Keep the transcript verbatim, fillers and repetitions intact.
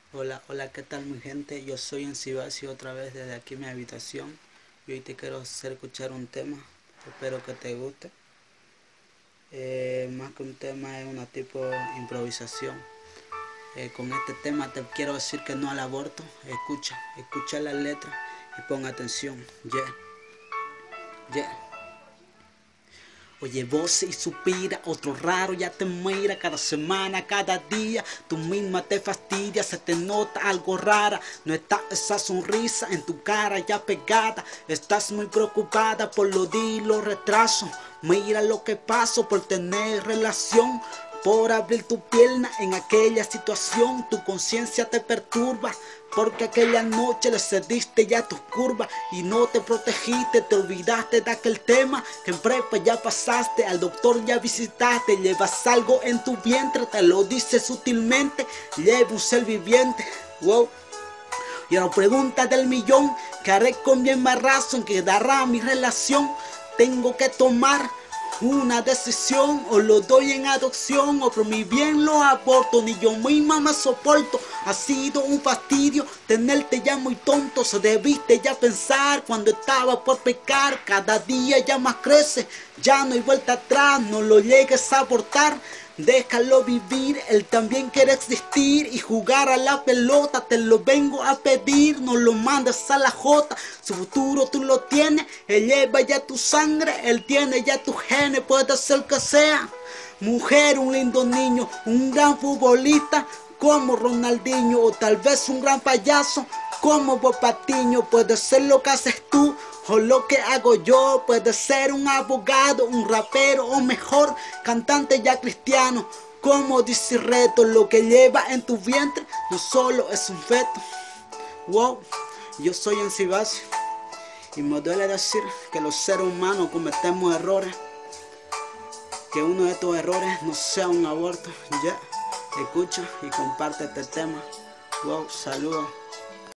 Hola, hola, ¿qué tal mi gente? Yo soy Encibasi otra vez desde aquí mi habitación y hoy te quiero hacer escuchar un tema, espero que te guste. Eh, más que un tema es una tipo de improvisación. Eh, con este tema te quiero decir que no al aborto, escucha, escucha la letra y pon atención, yeah, yeah. Oye, voz y suspira, otro raro ya te mira, cada semana, cada día, tú misma te fastidias, se te nota algo rara, no está esa sonrisa en tu cara ya pegada, estás muy preocupada por lo di los retrasos, mira lo que paso por tener relación, por abrir tu pierna en aquella situación, tu conciencia te perturba. Porque aquella noche le cediste ya tus curvas y no te protegiste, te olvidaste de aquel tema que en prepa ya pasaste, al doctor ya visitaste, llevas algo en tu vientre, te lo dice sutilmente, lleva un ser viviente, wow. Y a la pregunta del millón, ¿qué haré con mi embarazo? ¿Qué dará mi relación? Tengo que tomar una decisión, o lo doy en adopción o por mi bien lo aborto, ni yo misma me soporto. Ha sido un fastidio tenerte ya muy tonto, se debiste ya pensar cuando estaba por pecar. Cada día ya más crece, ya no hay vuelta atrás, no lo llegues a abortar. Déjalo vivir, él también quiere existir y jugar a la pelota, te lo vengo a pedir, no lo mandes a la jota, su futuro tú lo tienes, él lleva ya tu sangre, él tiene ya tu genes, puede ser que sea mujer, un lindo niño, un gran futbolista como Ronaldinho, o tal vez un gran payaso como Bob Patiño, puede ser lo que haces tú o lo que hago yo, puede ser un abogado, un rapero o mejor, cantante ya cristiano, como dice Reto, lo que lleva en tu vientre no solo es un feto. Wow, yo soy Encibasi y me duele decir que los seres humanos cometemos errores, que uno de estos errores no sea un aborto. Ya, yeah. Escucha y comparte este tema. Wow, saludos.